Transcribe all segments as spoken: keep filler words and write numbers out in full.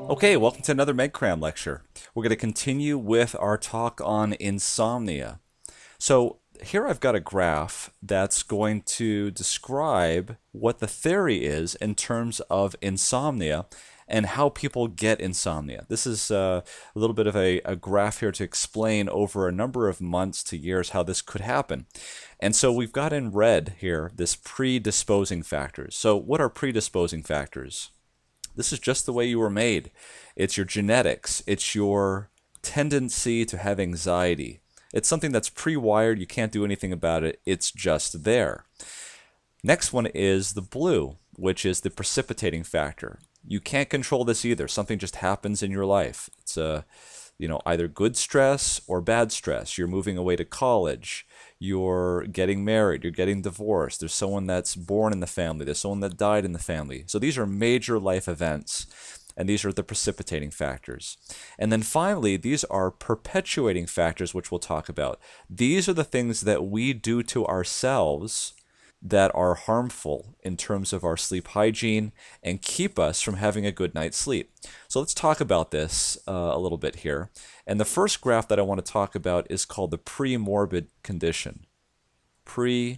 Okay, welcome to another MedCram lecture. We're going to continue with our talk on insomnia. So here I've got a graph that's going to describe what the theory is in terms of insomnia and how people get insomnia. This is uh, a little bit of a, a graph here to explain over a number of months to years how this could happen. And so we've got in red here this predisposing factors. So what are predisposing factors? This is just the way you were made. It's your genetics. It's your tendency to have anxiety. It's something that's pre-wired. You can't do anything about it. It's just there. Next one is the blue, which is the precipitating factor. You can't control this either. Something just happens in your life. It's a, you know, either good stress or bad stress. You're moving away to college. You're getting married, you're getting divorced, there's someone that's born in the family, there's someone that died in the family. So these are major life events, and these are the precipitating factors. And then finally, these are perpetuating factors, which we'll talk about. These are the things that we do to ourselves that are harmful in terms of our sleep hygiene and keep us from having a good night's sleep. So let's talk about this uh, a little bit here. And the first graph that I want to talk about is called the Pre Morbid Condition. Pre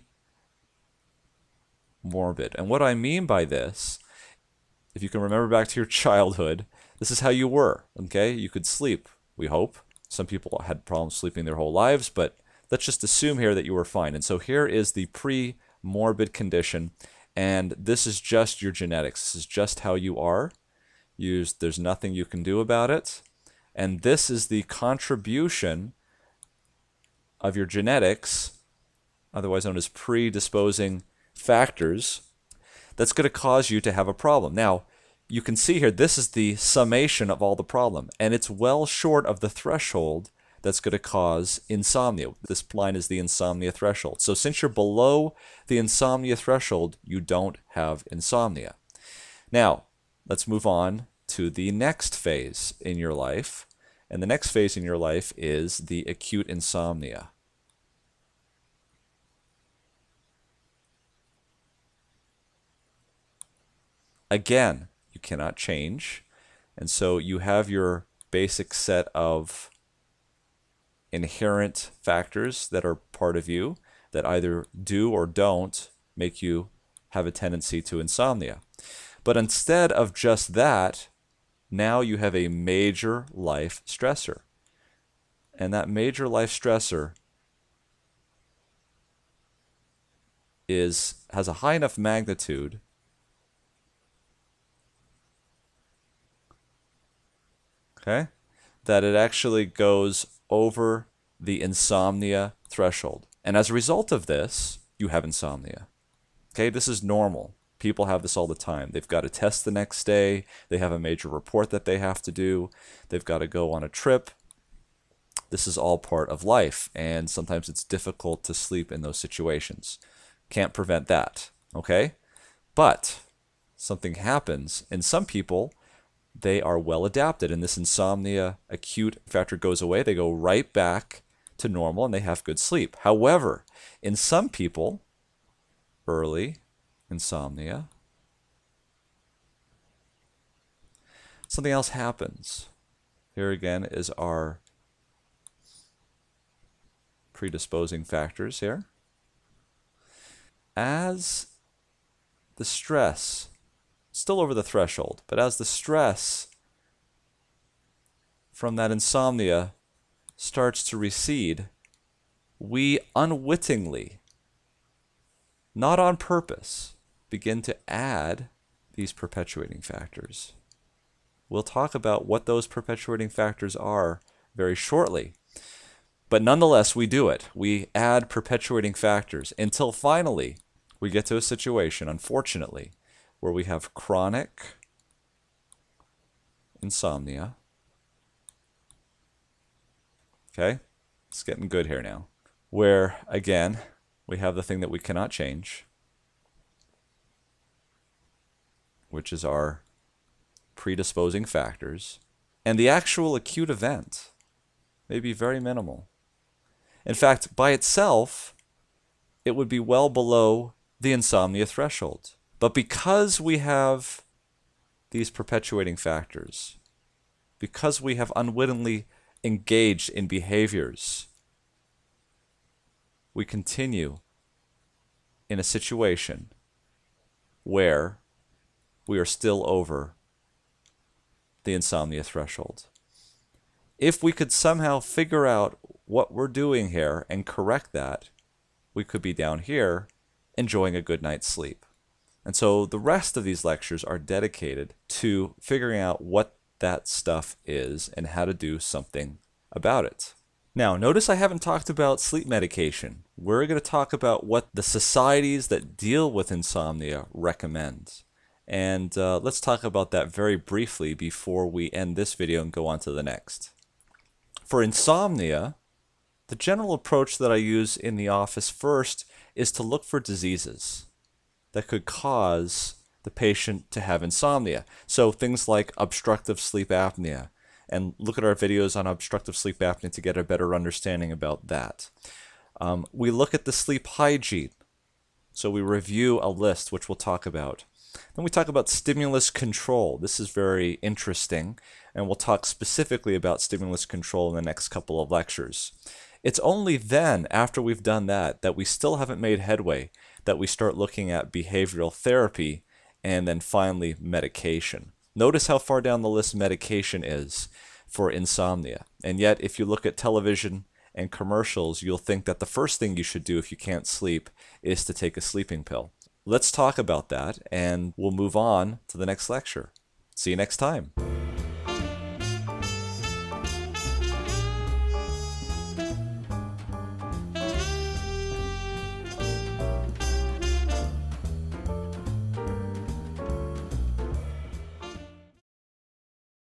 Morbid. And what I mean by this, if you can remember back to your childhood, this is how you were, okay? You could sleep, we hope. Some people had problems sleeping their whole lives, but let's just assume here that you were fine. And so here is the pre morbid condition, and this is just your genetics. This is just how you are. You, there's nothing you can do about it. And this is the contribution of your genetics, otherwise known as predisposing factors, that's going to cause you to have a problem. Now, you can see here, this is the summation of all the problem, and it's well short of the threshold that's going to cause insomnia. This line is the insomnia threshold. So since you're below the insomnia threshold, you don't have insomnia. Now, let's move on to the next phase in your life. And the next phase in your life is the acute insomnia. Again, you cannot change. And so you have your basic set of inherent factors that are part of you that either do or don't make you have a tendency to insomnia. But instead of just that, now you have a major life stressor. And that major life stressor is has a high enough magnitude okay, that it actually goes over the insomnia threshold. And as a result of this, you have insomnia. Okay, this is normal. People have this all the time. They've got to test the next day. They have a major report that they have to do. They've got to go on a trip. This is all part of life, and sometimes it's difficult to sleep in those situations. Can't prevent that, okay? But something happens, and some people, they are well adapted, and this insomnia acute factor goes away. They go right back to normal, and they have good sleep. However, in some people, early insomnia, something else happens. Here again is our predisposing factors here. As the stress, still over the threshold, but as the stress from that insomnia starts to recede, we unwittingly, not on purpose, begin to add these perpetuating factors. We'll talk about what those perpetuating factors are very shortly. But nonetheless, we do it. We add perpetuating factors until finally we get to a situation, unfortunately, where we have chronic insomnia. Okay, it's getting good here now. Where, again, we have the thing that we cannot change, which is our predisposing factors. And the actual acute event may be very minimal. In fact, by itself, it would be well below the insomnia threshold. But because we have these perpetuating factors, because we have unwittingly engaged in behaviors, we continue in a situation where we are still over the insomnia threshold. If we could somehow figure out what we're doing here and correct that, we could be down here enjoying a good night's sleep. And so the rest of these lectures are dedicated to figuring out what that stuff is and how to do something about it. Now, notice I haven't talked about sleep medication. We're going to talk about what the societies that deal with insomnia recommend. And uh, let's talk about that very briefly before we end this video and go on to the next. For insomnia, the general approach that I use in the office first is to look for diseases that could cause the patient to have insomnia. So things like obstructive sleep apnea, and look at our videos on obstructive sleep apnea to get a better understanding about that. Um, we look at the sleep hygiene. So we review a list, which we'll talk about. Then we talk about stimulus control. This is very interesting, and we'll talk specifically about stimulus control in the next couple of lectures. It's only then, after we've done that, that we still haven't made headway, that we start looking at behavioral therapy and then finally medication. Notice how far down the list medication is for insomnia. And yet, if you look at television and commercials, you'll think that the first thing you should do if you can't sleep is to take a sleeping pill. Let's talk about that, and we'll move on to the next lecture. See you next time.